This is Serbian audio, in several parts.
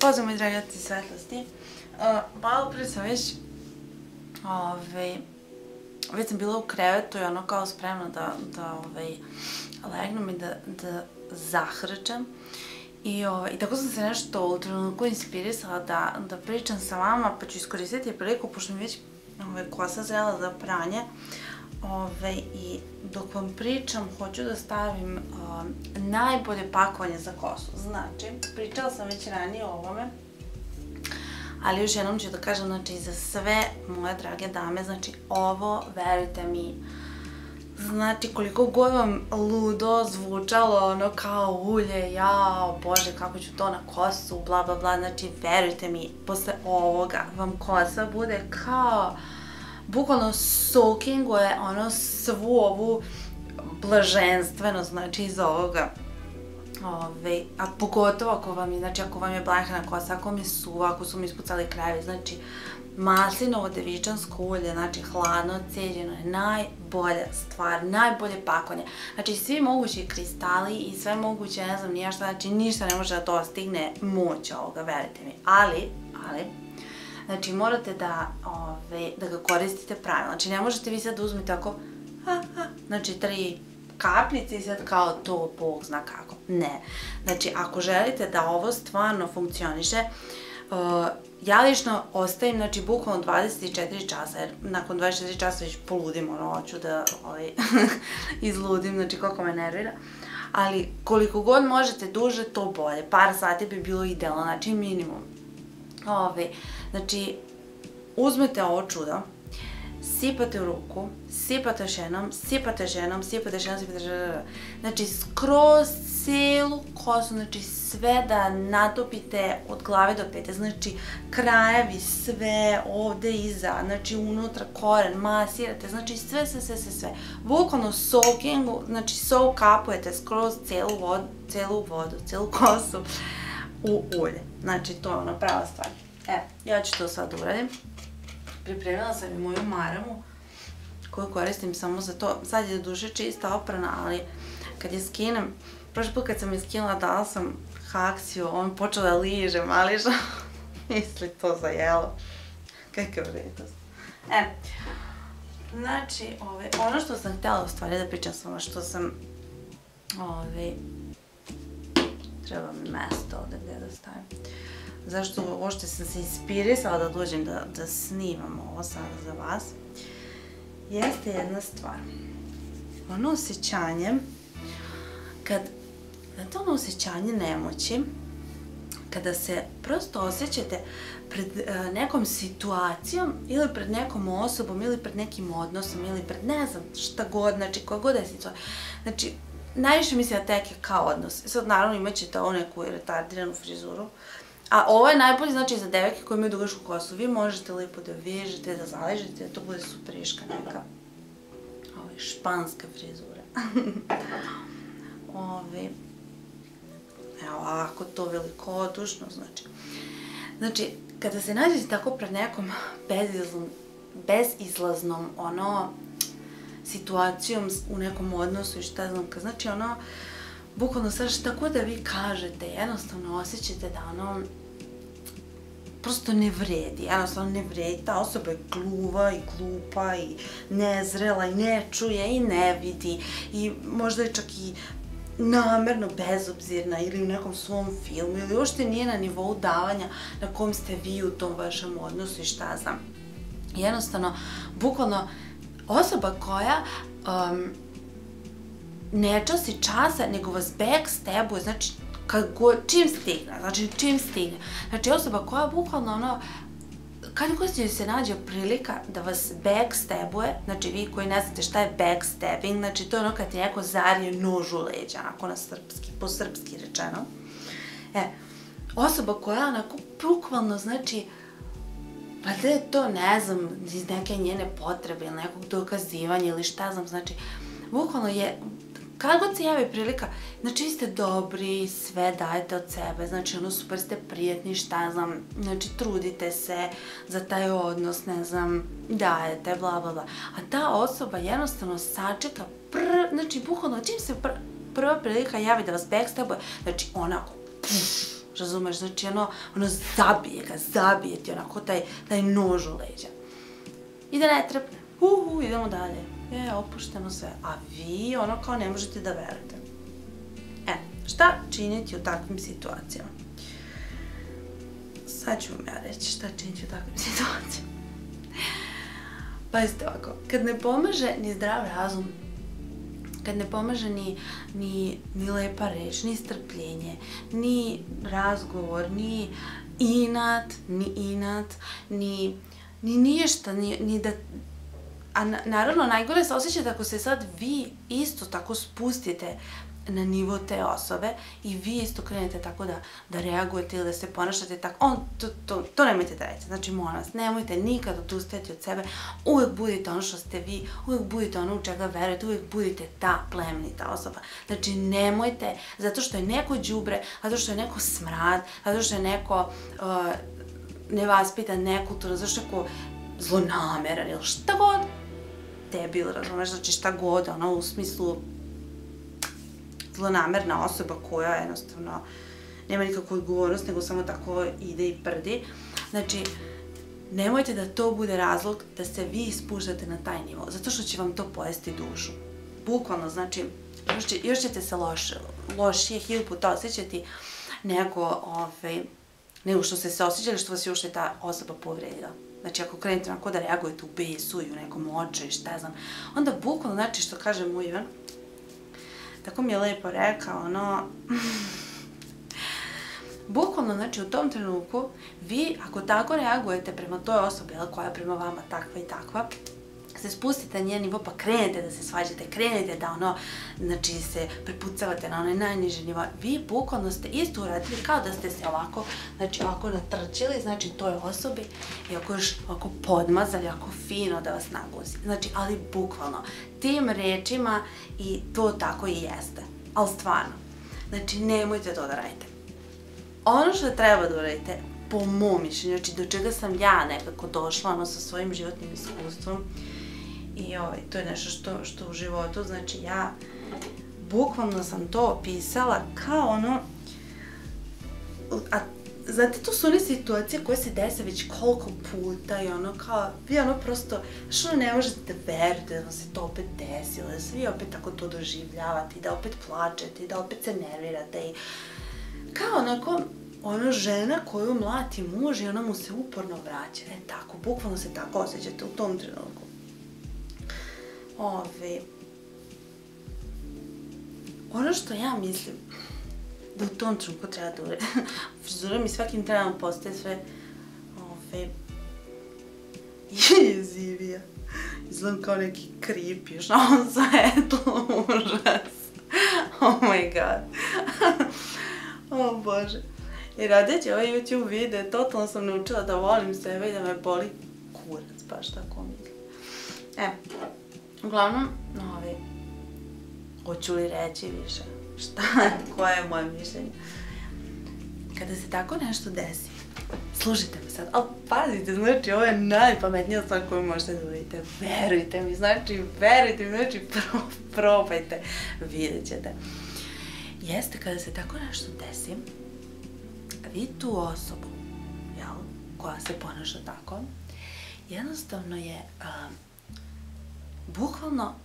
Pozdrav moji dragati svetlosti. Malo prije sam već sam bila u krevetu i ono kao spremna da legnem i da zahrčem. I tako sam se nešto u trenutku inspirisala da pričam sa vama, pa ću iskoristiti priliku, pošto mi već kosa zrela za pranje. I dok vam pričam, hoću da stavim najbolje pakovanje za kosu. Znači, pričala sam već ranije o ovome, ali još jednom ću da kažem, znači, za sve moje drage dame, znači, ovo, verujte mi, znači, koliko god vam ludo zvučalo, ono, kao ulje, jao, bože, kako ću to na kosu, bla, bla, bla, znači, verujte mi, posle ovoga vam kosa bude kao, bukvalno soakinguje ono svu ovu blaženstveno, znači, iz ovoga. A pogotovo ako vam je, znači, ako vam je blahena kosa, ako vam je suva, ako su mi ispucali krajevi, znači, maslinovo devičansko ulje, znači, hladno, ceđeno je najbolja stvar, najbolje pakovanje. Znači, svi mogući kristali i sve moguće, ne znam, nija šta, znači, ništa ne može da dostigne moć ovoga, verujte mi. Ali, znači, morate da ga koristite pravilno. Znači, ne možete vi sad da uzmete ako, znači, 3 kapljice i sad kao to, Bog zna kako. Ne. Znači, ako želite da ovo stvarno funkcioniše, ja lično ostavim, znači, bukvalno 24 časa, jer nakon 24 časa već poludim, ono, hoću da izludim, znači, koliko me nervira. Ali, koliko god možete duže, to bolje. Par sati bi bilo idealno, znači, minimum. Znači, uzmete ovo čudo, sipate u ruku, sipate još jednom, sipate još jednom, sipate još jednom, sipate još jednom, znači skroz celu kosu, znači sve da natopite od glave do pete, znači krajevi, sve ovde iza, znači unutra koren, masirate, znači sve, bukvalno soakingu, znači soak upujete skroz celu vodu, celu kosu u ulje, znači to je ona prava stvar. Evo, ja ću to sad uradim. Pripremila sam i moju maramu koju koristim samo za to. Sad je do duše čista oprana, ali kad je skinem, prošli put kad sam je skinula dala sam Haksiju, on počeo da ližem, ali što misli to za jelo. Kakav vrednost. Znači, ono što sam htjela u stvari da pričam s vama, što sam treba mi mesto ovde gdje da stavim. Zašto uopšte sam se inspirisala da dođem da snimam ovo sada za vas, jeste jedna stvar. Ono osjećanje, znate ono osjećanje nemoći, kada se prosto osjećate pred nekom situacijom ili pred nekom osobom ili pred nekim odnosom ili pred ne znam šta god, znači koja god je situacija. Znači, najviše mislim da teke kao odnos. Sad naravno imat ćete ovo neku retardiranu frizuru. A ovo je najbolje, znači, za devojke koje imaju dugašku kosu. Vi možete lepo da vežete, da zaležete, da to bude superiška neka španska frizura. Evo, ovako to velikodušno, znači. Znači, kada se nađete tako pred nekom bezizlaznom, situacijom u nekom odnosu i šta znam, znači, bukvalno sad šta god da vi kažete, jednostavno osjećate da prosto ne vredi, jednostavno ne vredi, ta osoba je gluva i glupa i nezrela i ne čuje i ne vidi i možda je čak i namerno bezobzirna ili u nekom svom filmu ili uopšte nije na nivou davanja na kom ste vi u tom vašem odnosu i šta znam. Jednostavno, bukvalno, osoba koja ne časi časa, nego vas backstabuje, znači, čim stigne. Znači, osoba koja bukvalno, kad god se nađe prilika da vas backstabuje, znači, vi koji ne znate šta je backstabbing, znači, to je ono kad ti neko zarije nož u leđa, onako na srpski, po srpski rečeno. Osoba koja, onako, bukvalno, znači, pa da je to, ne znam, iz neke njene potrebe ili nekog dokazivanja ili šta znam, znači, bukvalno je, kada god se javi prilika, znači vi ste dobri, sve dajete od sebe, znači super ste prijatni, šta znam, znači trudite se za taj odnos, ne znam, dajete, bla bla bla. A ta osoba jednostavno sačeka, znači bukvalno čim se prva prilika javi da vas backstabuje, znači onako, razumeš, znači ono zabije ti onako taj nož u leđa. I da ne trepne, idemo dalje, opušteno sve, a vi ono kao ne možete da verujete. Šta činiti u takvim situacijama? Sad ću vam ja reći šta činiti u takvim situacijama. Pazite ovako, kad ne pomaže ni zdrav razum, kad ne pomaže ni lepa reč, ni strpljenje, ni razgovor, ni inat, ni ništa, ni da... A naravno, najgore se osjećate ako se sad vi isto tako spustite na nivo te osobe i vi isto krenete tako da reagujete ili da se ponašate tako, to nemojte da radite. Znači, molim vas, nemojte nikad odustajati od sebe, uvek budite ono što ste vi, uvek budite ono u čega verujete, uvek budite ta plemenita osoba. Znači, nemojte, zato što je neko đubre, zato što je neko smrad, zato što je neko nevaspitan, nekulturan, zato što je neko zlonameran ili šta god, debil, razumeš, znači šta god, ono u smislu zlonamerna osoba koja jednostavno nema nikakvu odgovornost, nego samo tako ide i prdi. Znači, nemojte da to bude razlog da se vi spuštate na taj nivo, zato što će vam to pojesti dušu. Bukvalno, znači, još ćete se lošije 1000 puta osjećati nego što ste se osjećali što vas još je ta osoba povredila. Znači, ako krenete onako da reagujete u besu i u nekom očaju i šta znam, onda bukvalno, znači, što kaže moj Ivan, tako mi je lepo rekao, ono, bukvalno, znači, u tom trenutku, vi, ako tako reagujete prema toj osobi, koja je prema vama takva i takva, se spustite na njen nivo, pa krenete da se svađate, krenete da ono, znači, se prepucavate na onaj najniži nivo, vi bukvalno ste isto uradili kao da ste se ovako, znači, ovako natrčili, znači, toj osobi i ovako podmazali, ovako fino da vas naguzi. Znači, ali bukvalno, tim rečima i to tako i jeste. Ali stvarno, znači, nemojte to da radite. Ono što treba da uradite, po mom mišljenju, znači, do čega sam ja nekako došla, sa svojim životnim iskustvom, i to je nešto što u životu, znači ja bukvalno sam to opisala kao ono, znate, to su one situacije koje se dese već koliko puta i ono kao, vi ono prosto, znaš ono ne možete da verujete da vam se to opet desilo, da se vi opet tako to doživljavate i da opet plačete i da opet se nervirate i kao onako, ono žena koju mlati muž i ona mu se uporno vraća, tako, bukvalno se tako osjećate u tom trenutku. Ono što ja mislim da u tom trenutku treba da uredi, frizura mi svakim trenom postaje sve jezivija. Izgledam kao neki creep još na ovom svetlu, užas. Oh my god. Oh bože. I radeći ovaj YouTube video, totalno sam naučila da volim sebe i da me boli kurac, baš tako mislim. Uglavnom, hoću li reći više, šta, koje je moje mišljenje. Kada se tako nešto desi, slušajte me sad, ali pazite, znači ovo je najpametnija stvar koju možete da uradite, verujte mi, znači probajte, vidjet ćete. Jeste, kada se tako nešto desi, vi tu osobu, koja se ponaša tako, jednostavno je, bukvalno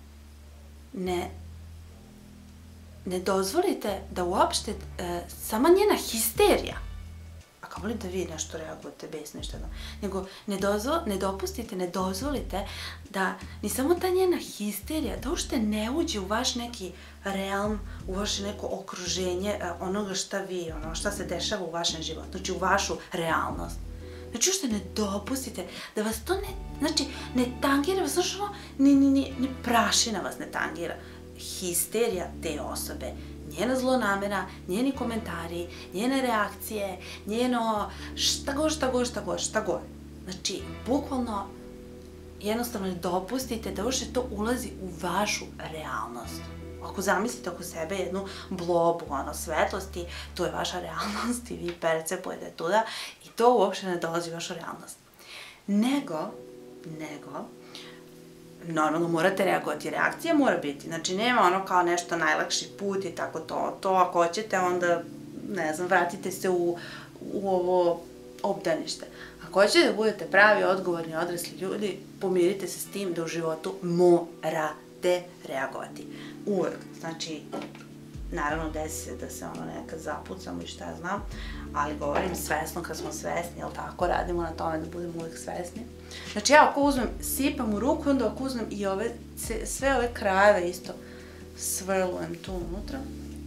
ne dozvolite da uopšte sama njena histerija, a kao li da vi nešto reagujete besno i šta znam, nego ne dozvolite da ni samo ta njena histerija, da uopšte ne uđe u vaš neki realm, u vaše neko okruženje onoga šta se dešava u vašem životu, znači u vašu realnost. Znači, uopšte ne dopustite da vas to ne tangira, vas znači ono, ni prašina vas ne tangira. Histerija te osobe, njena zlonamera, njeni komentari, njene reakcije, njeno šta god. Znači, bukvalno, jednostavno ne dopustite da uopšte to ulazi u vašu realnost. Ako zamislite oko sebe jednu blobu, svetlosti, to je vaša realnost i vi percepujete tuda i to uopšte ne dolazi u vašu realnost. Nego, normalno morate reagovati, reakcija mora biti, znači nema ono kao nešto najlakši put i tako to ako hoćete onda ne znam, vratite se u ovo obdanište. Ako hoćete da budete pravi, odgovorni, odrasli ljudi, pomirite se s tim da u životu morate reagovati. Uvek. Znači, naravno desi se da se nekad zapucamo i šta ja znam, ali govorim svesno kad smo svesni, jel tako, radimo na tome da budemo uvek svesni. Znači ja ako uzmem, sipam u ruku, onda ako uzmem i sve ove krajeve isto svrlujem tu unutra.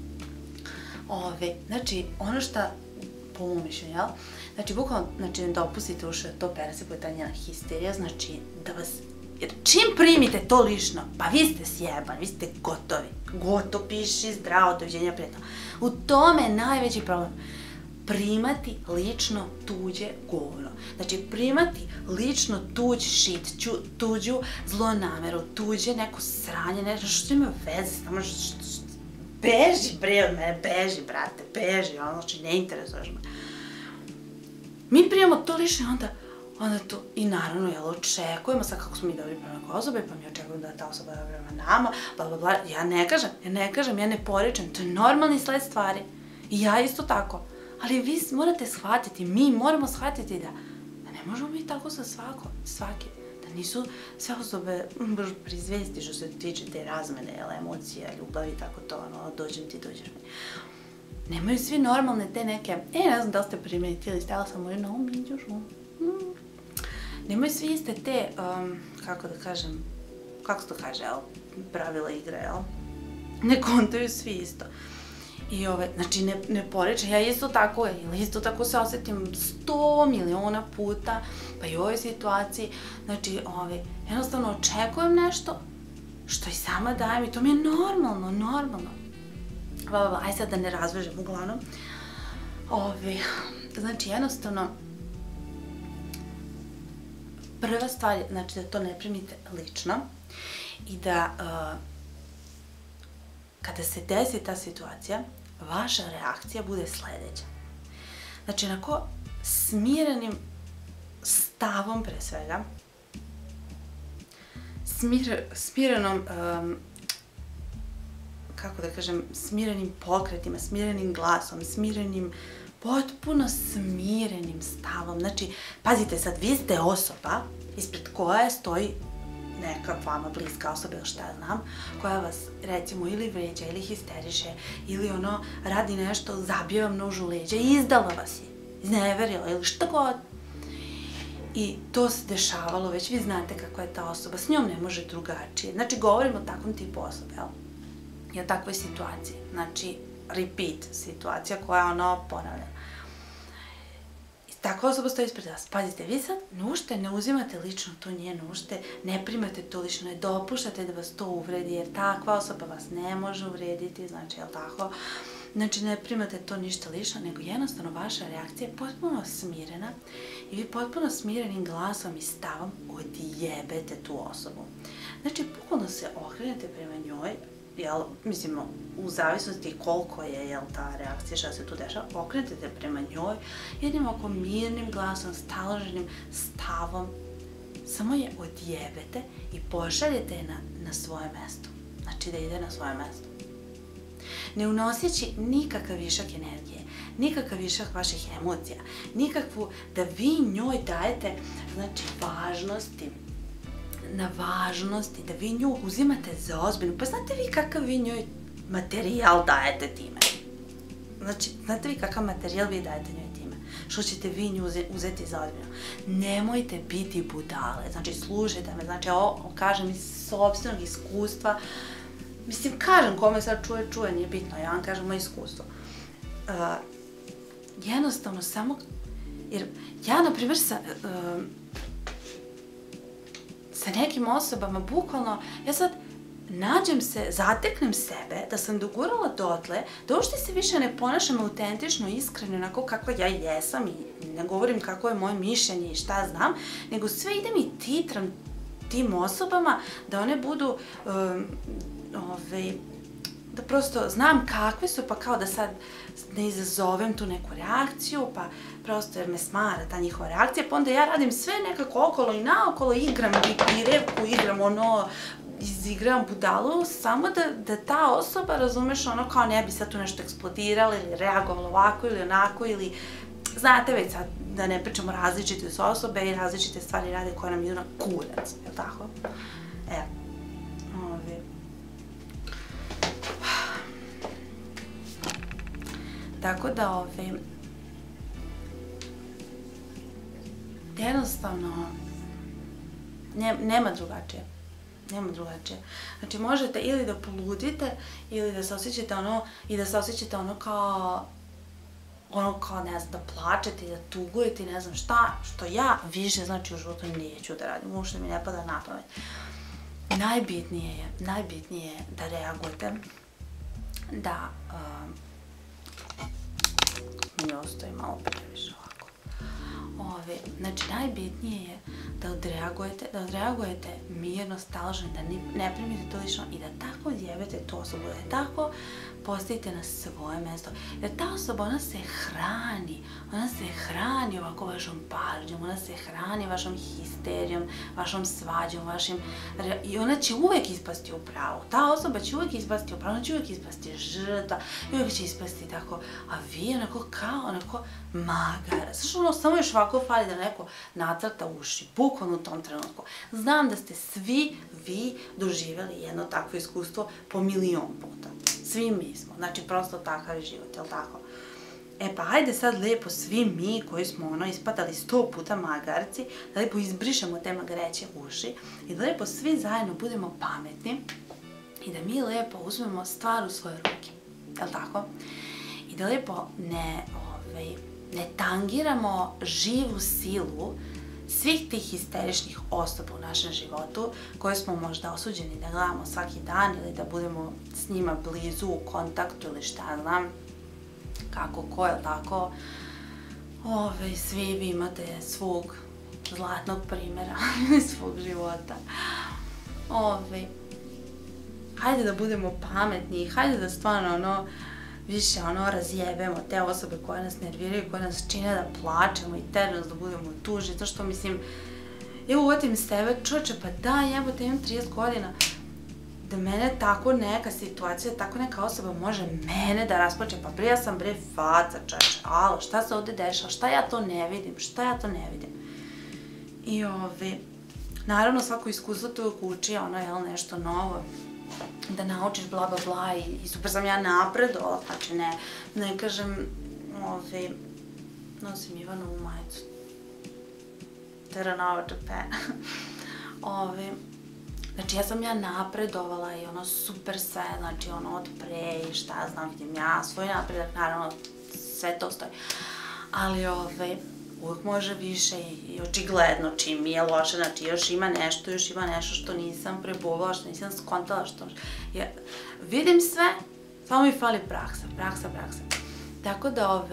Znači, ono šta, po mom mišljenju, jel? Znači, bukvalno, ne dopustite uši da to persekuje ta njena histerija, znači, da vas, jer čim primite to lično, pa vi ste sjebani, vi ste gotovi. Gotovo, piši, zdravo, doviđenja, prijatno. U tome je najveći problem. Primati lično tuđe govno. Znači, primati lično tuđ shit, tuđu zlonameru, tuđe neko sranje, nešto što ima veze s nama, beži bre od mene, beži brate, beži, znači ne interesuješ me. Mi primamo to lično onda to, i naravno, jel, očekujemo sad kako smo mi dobri prema nekoj osobi, pa mi očekujemo da ta osoba dobri prema nama, bla bla bla, ja ne poričem, to je normalni sled stvari. I ja isto tako. Ali vi morate shvatiti, mi moramo shvatiti da ne možemo biti tako sa svaki. Da nisu sve osobe baš prizvesti što se tiče te razmene, emocije, ljubavi i tako to, dođem ti, dođeš mi. Nemaju svi normalne te neke, ne znam da li ste primetili, stavila sam možda na iđeš, nemaju svi iste te, kako da kažem, kako se to kaže, pravila igre, jel? Ne kontaju svi isto. I znači ne poričem, ja isto tako se osjetim 100 miliona puta, pa i u ovoj situaciji, znači jednostavno očekujem nešto što i sama dajem i to mi je normalno. Aj sad da ne razvežem uglavnom. Znači jednostavno, prva stvar je znači da to ne primite lično i da kada se desi ta situacija, vaša reakcija bude sledeća. Znači, onako smirenim stavom pre svega, smirenom, kako da kažem, smirenim pokretima, smirenim glasom, potpuno smirenim stavom. Znači, pazite sad, vi ste osoba ispred koje stoji neka vama bliska osoba ili šta ja znam, koja vas recimo ili vređa ili histeriše ili radi nešto, zabije vam nož u leđa i izdala vas je, izneverila ili šta god. I to se dešavalo, već vi znate kakva je ta osoba, s njom ne može drugačije. Znači, govorimo o takvom tipu osobe, jel? I o takvoj situaciji. Znači, repeat situacija koja je ponavljena. Takva osoba stoji ispred vas. Pazite, vi sad ne uzimate lično to njeno, ne primate to lično, ne dopuštate da vas to uvredi, jer takva osoba vas ne može uvrediti, znači, jel tako? Znači, ne primate to ništa lično, nego jednostavno vaša reakcija je potpuno smirena i vi potpuno smirenim glasom i stavom odjebete tu osobu. Znači, bukvalno se okrenete prema njoj, jel, mislim, u zavisnosti koliko je, ta reakcija, šta se tu dešava, okrenete prema njoj, jednim ovako mirnim glasom, staloženim stavom, samo je odjebete i pošaljete je na svoje mesto. Znači, da ide na svoje mesto. Ne unoseći nikakav višak energije, nikakav višak vaših emocija, nikakvu, da vi njoj dajete, znači, na važnosti, da vi nju uzimate za ozbiljno. Pa znate vi kakav vi njoj materijal dajete time? Znači, znate vi kakav materijal vi dajete njoj time? Što ćete vi nju uzeti za ozbiljno? Nemojte biti budale, znači slušajte me, znači ovo kažem iz sopstvenog iskustva, mislim, kažem kome sad čuje, nije bitno, ja vam kažem moje iskustvo. Jednostavno samo, jer ja, na primjer, sa nekim osobama, bukvalno, ja sad nađem se, zateknem sebe, da sam dogurala dotle, da uopšte se više ne ponašam autentično, iskreno, onako kakva ja jesam i ne govorim kako je moje mišljenje i šta znam, nego sve idem i titram tim osobama da one budu, da prosto znam kakve su, pa kao da sad ne izazovem tu neku reakciju, pa prosto jer me smara ta njihova reakcija, pa onda ja radim sve nekako okolo i naokolo, igram bipirevku, igram izigram budalu, samo da ta osoba, razumeš, ono kao ne bi sad tu nešto eksplodirala ili reagovala ovako ili onako ili, znate već sad, da ne pričamo različite su osobe i različite stvari rade koje nam idu na kurac, je li tako? Tako da, jednostavno, nema drugačije. Nema drugačije. Znači, možete ili da poludite, ili da se osjećate ono kao, ne znam, da plačete i da tugujete i ne znam šta, što ja više, znači, u životu neću da radim, uopšte mi ne pada na pamet. Najbitnije je da reagujete, da mi ostaje malo previše ovako. Znači, najbitnije je da odreagujete mirno, staloženo, da ne primite to lično i da tako odjebete tu osobu, da tako postavite na svoje mesto. Jer ta osoba, ona se hrani ovako vašom pažnjom, ona se hrani vašom histerijom, vašom svađom, i ona će uvek ispasti u pravu. Ta osoba će uvek ispasti u pravu, ona će uvek ispasti žrtva, i uvek će ispasti tako, a vi onako magara. Znaš, samo još ovako fali da neko nacrta uši, bukvalno u tom trenutku. Znam da ste svi vi doživjeli jedno takvo iskustvo po milion puta. Svi mi smo. Znači, prosto takav je život, jel' tako? Pa hajde sad lepo svi mi koji smo ispadali 100 puta magarci, da lepo izbrišemo te magareće uši i da lepo svi zajedno budemo pametni i da mi lepo uzmemo stvar u svoje ruke, jel' tako? I da lepo ne tangiramo živu silu svih tih histeričnih osoba u našem životu koje smo možda osuđeni da gledamo svaki dan ili da budemo s njima blizu u kontaktu ili šta znam, kako ko, je tako? Svi vi imate svog zlatnog primjera svog života. Hajde da budemo pametni, hajde da stvarno više razjebemo te osobe koje nas nerviraju, koje nas čine da plačemo i teraju nas da budemo tužni, zato što mislim, evo uvatim sebe, čoče, pa da, jebote, imam 30 godina, da mene tako neka situacija, tako neka osoba može mene da rasplače, pa bre, ja sam bre faca, čoče, alo, šta se ovde dešava, šta ja to ne vidim, I naravno svako iskustvo tu uvijek uči, nešto novo, da naučiš bla bla bla i super sam ja napredovala, znači ne kažem, nosim Ivanovu majicu, Terranova Japan, znači ja sam napredovala i super sve, znači od pre i šta znam, vidim ja svoj napredak, naravno sve to stoji, ali uvijek može više i očigledno čim mi je loše, znači još ima nešto što nisam prebovala, što nisam skontala, što... Vidim sve, samo mi fali praksa. Tako da,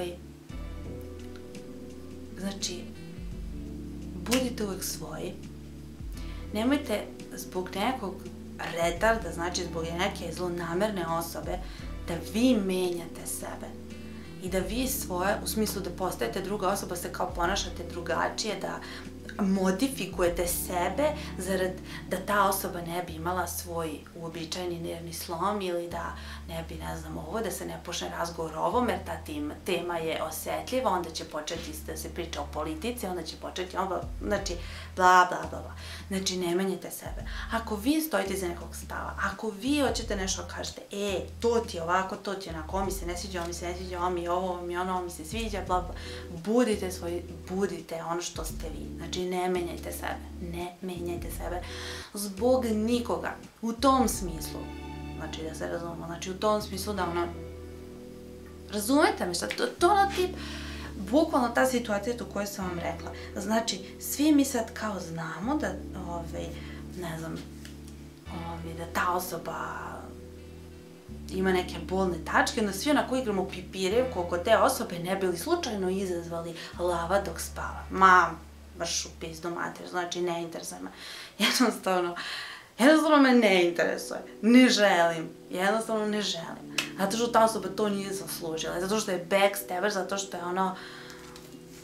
znači, budite uvijek svoji, nemojte zbog nekog retarda, znači zbog neke zlonamerne osobe, da vi menjate sebe. I da vi svoje, u smislu da postajete druga osoba, se kao ponašate drugačije, da modifikujete sebe zarad da ta osoba ne bi imala svoj uobičajeni nervni slom ili da ne bi, ne znam, da se ne počne razgovor o ovom, jer ta tema je osetljiva, onda će početi da se priča o politici, onda će početi, znači, bla, bla, bla. Znači, ne menjate sebe. Ako vi stojite iza nekog stava, ako vi hoćete nešto kažete, to ti je ovako, to ti je onako, ovo mi se ne sviđa, ovo mi je ovo mi ono, ovo mi se sviđa, bla, bla. Budite ono što ste vi. Znači, ne menjajte sebe zbog nikoga. U tom smislu, znači da se razumemo, znači u tom smislu da razumete me šta, to tip, bukvalno ta situacija tu koju sam vam rekla. Znači, svi mi sad kao znamo da, ne znam, da ta osoba ima neke bolne tačke, onda svi onako igramo pipirevku oko te osobe, ne bi li slučajno izazvali lava dok spava. Baš u pizdu mater, znači ne interesuje me. Jednostavno me ne interesuje. Jednostavno ne želim. Zato što ta osoba to nije zaslužila, zato što je backstabber, zato što je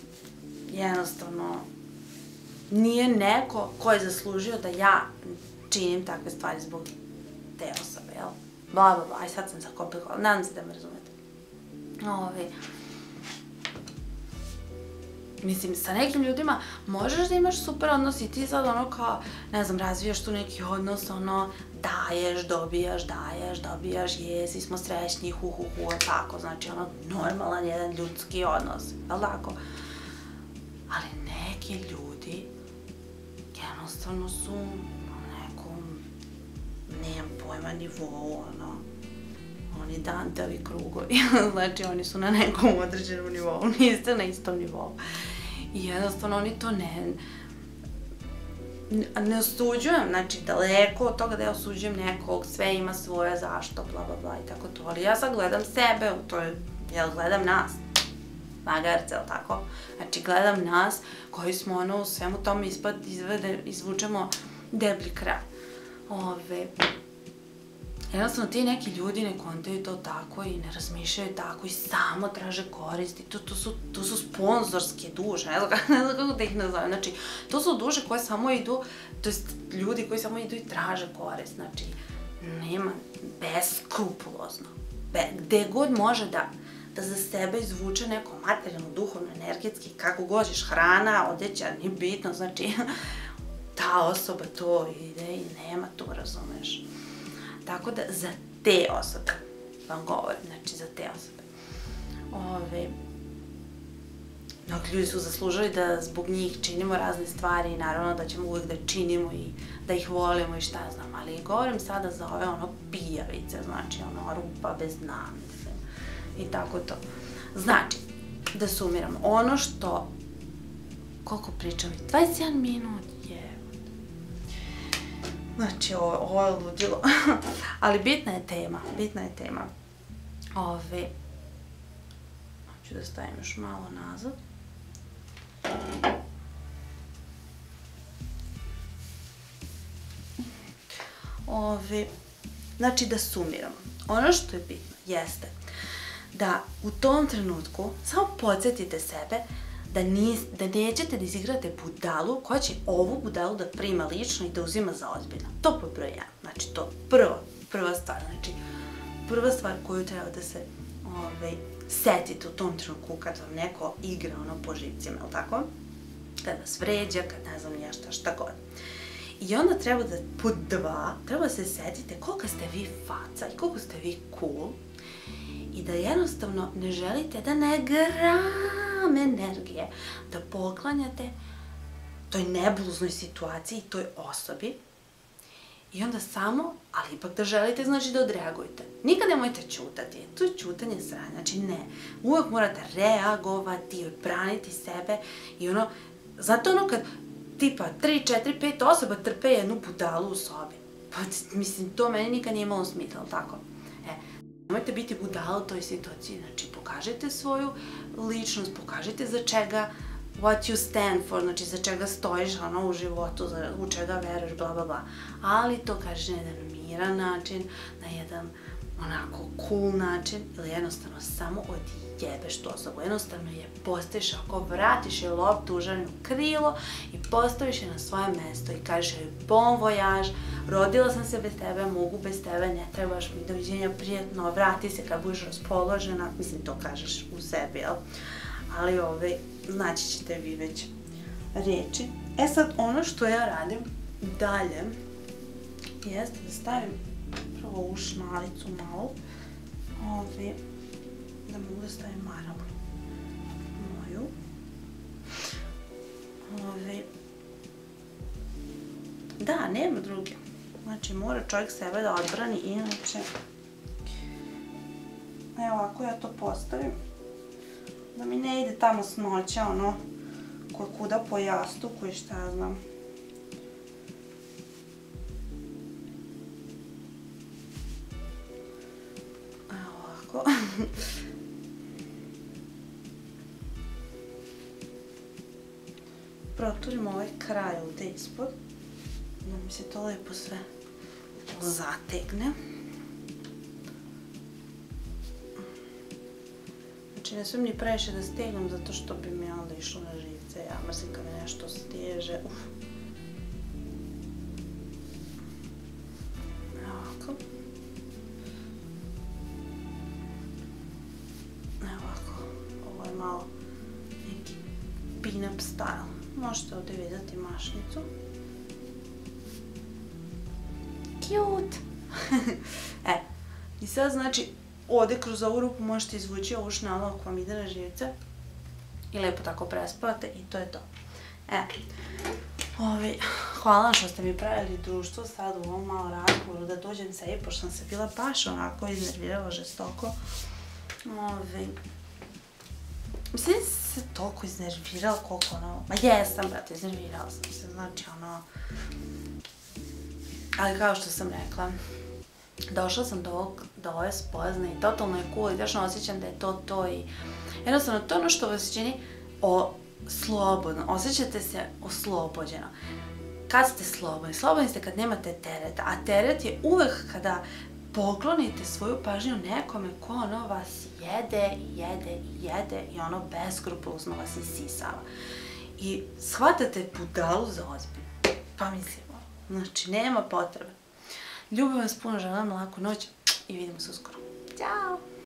jednostavno nije neko ko je zaslužio da ja činim takve stvari zbog te osobe, jel? Bla, bla, bla, aj sad sam zakomplikovala, nadam se da me razumete. Mislim, sa nekim ljudima možeš da imaš super odnos i ti sad ono kao, ne znam, razvijaš tu neki odnos, ono, daješ, dobijaš, svi smo srećni, tako, znači ono, normalan jedan ljudski odnos, jel' tako? Ali neki ljudi jednostavno su na nekom, nemam pojma, nivou, ono, oni Danteovi krugovi, znači oni su na nekom određenom nivou, niste na istom nivou. I jednostavno oni to ne osuđujem, znači daleko od toga da ja osuđujem nekog, sve ima svoje zašto, bla bla bla i tako to, ali ja sad gledam sebe, gledam nas, magarce, ili tako? Znači gledam nas koji smo ono u svemu tome izvučemo deblji kraj. Jednostavno ti neki ljudi ne kontaju to tako i ne razmišljaju tako i samo traže koristi. To su sponzorske duše, ne znam kako da ih nazovem. Znači, to su duše koje samo idu, to jest ljudi koji samo idu i traže korist. Znači, nema, beskrupulozno. Gde god može da za sebe izvuče neko materijalno, duhovno, energetski, kako gođeš, hrana, odeća, nije bitno, znači, ta osoba to ide i nema to, razumeš. Tako da, za te osobe vam govorim, znači za te osobe. Mnogi ljudi su zaslužili da zbog njih činimo razne stvari i naravno da ćemo uvijek da činimo i da ih volimo i šta znam, ali govorim sada za ove ono pijavice, znači ono rupa bez dna, mislim, i tako to. Znači, da sumiram, ono što, koliko pričam, 21 minut, znači, ovo je ludilo, ali bitna je tema. Hoću da stavim još malo nazad. Znači, da sumiram. Ono što je bitno jeste da u tom trenutku samo podsjetite sebe da nećete da izigrate budalu koja će ovu budalu da prima lično i da uzima za ozbiljno. To po broj 1. Znači, to prva stvar. Znači, prva stvar koju treba da se setite u tom trenutku kad vam neko igra ono po živcima, ili tako? Kad vas vređa, kad ne znam niješta, šta god. I onda treba da, pod 2, treba da se setite koliko ste vi faca i koliko ste vi cool i da jednostavno ne želite da ne gram energije da poklanjate toj nebuloznoj situaciji, toj osobi i onda samo, ali ipak da želite, znači da odreagujete. Nikad nemojte ćutati, to je ćutanje sranja, znači ne. Uvijek morate reagovati, odbraniti sebe i ono, zato ono kad tipa 3, 4, 5 osoba trpe jednu budalu u sobi, pa mislim, to meni nikad nije imalo smisla, ali tako? Nemojte biti budala u toj situaciji, znači pokažite svoju ličnost, pokažite za čega, what you stand for, znači za čega stojiš u životu, u čega veruješ, bla bla bla. Ali to kažeš na jedan miran način, na jedan onako cool način, ili jednostavno samo odjebeš tu osobu, jednostavno je postaviš, ako vratiš je loptu u ženu krilo i postaviš je na svoje mesto i kažeš joj bon voyage, rodila sam se bez tebe, mogu bez tebe, ne trebaš mi, doviđenja, prijatno, vrati se kad budeš raspoložena, mislim to kažeš u sebi, jel? Ali znači ćete vi već reći. E sad, ono što ja radim dalje jeste da stavim prvo ovu šnalicu malo, da mogu da stavim maramu moju. Da, nema druge. Znači, mora čovjek sebe da odbrani, inače, evo ovako ja to postavim, da mi ne ide tamo snoća, ono, kuda po jastuku i šta ja znam. Evo ovako. Proturim ovaj kraj ovdje ispod, da mi se to lepo sve zategne. Znači, ne smijem ni previše da stegnem, zato što bi mi onda išlo na živce. Ja mrzim kad me nešto steže. ovako. Evo ovako, ovo je malo neki pin-up style. Možete ovdje vidjeti mašnicu. Cute! I sad znači, ovdje kroz ovu rupu možete izvući ovu šnalu ako vam ide na živce. I lijepo tako prespavate i to je to. Hvala vam što ste mi pravili društvo sad u ovom malo razgovoru da dođem sebi, pošto sam se bila baš onako iznervirala žestoko. Mislim se toliko iznervirala koliko ma jesam brate, iznervirala sam se, znači ali kao što sam rekla, došla sam do ove spozne i totalno je cool i tačno osjećam da je to i jednostavno to je ono što vas čini slobodno, osjećate se oslobođeno. Kad ste slobodni? Slobodni ste kad nemate tereta, a teret je uvek kada poklonite svoju pažnju nekome ko vas jede i beskrupulozno vas isisava. I shvatate budalu za ozbiljno. Pa mislimo, znači nema potrebe. Ljubim vas puno, želim laku noć i vidimo se uskoro. Ćao!